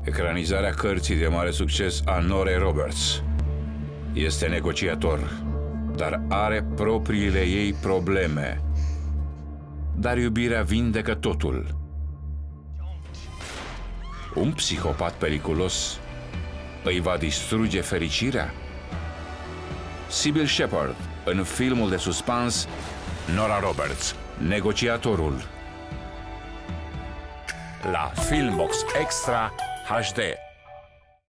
Ecranizarea cărții de mare succes a Norei Roberts. Este negociator, dar are propriile ei probleme. Dar iubirea vindecă totul. Un psihopat periculos îi va distruge fericirea? Sybil Shepherd, în filmul de suspans Nora Roberts, Negociatorul. La Filmbox Extra HD.